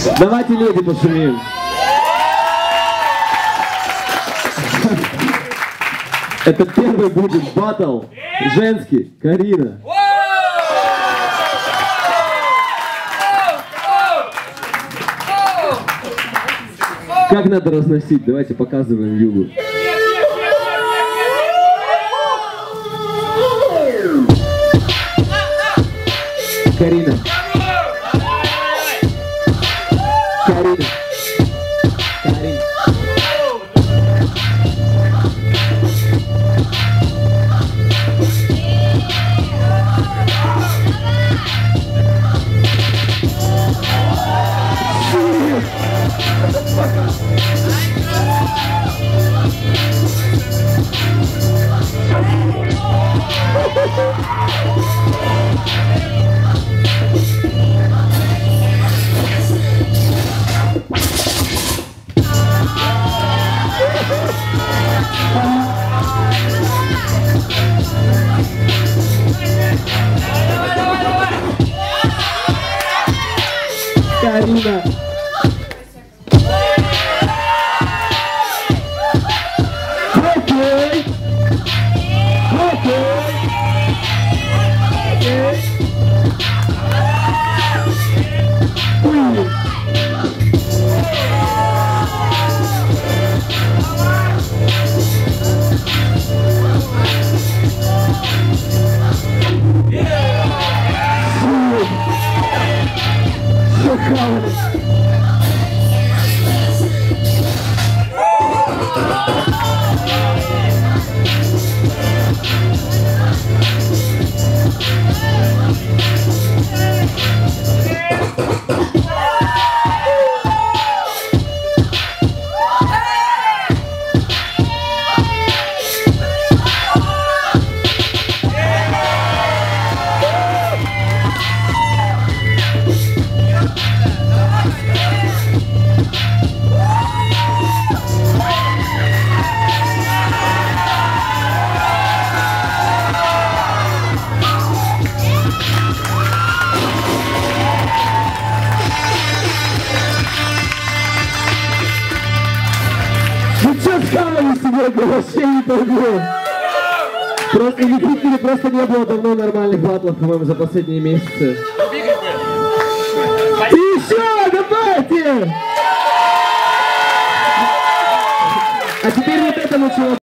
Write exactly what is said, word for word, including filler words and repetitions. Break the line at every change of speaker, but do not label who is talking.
Давайте леди пошумим. Это первый будет батл женский. Карина. Как надо разносить? Давайте показываем Югу. Карина. Карина. Карина. Карина. Окей. Окей. Окей. Ну что сказали сегодня? Вообще не торгую. Просто в Питере просто не было давно нормальных батлов, по-моему, за последние месяцы. Еще, давайте! А теперь вот это начало.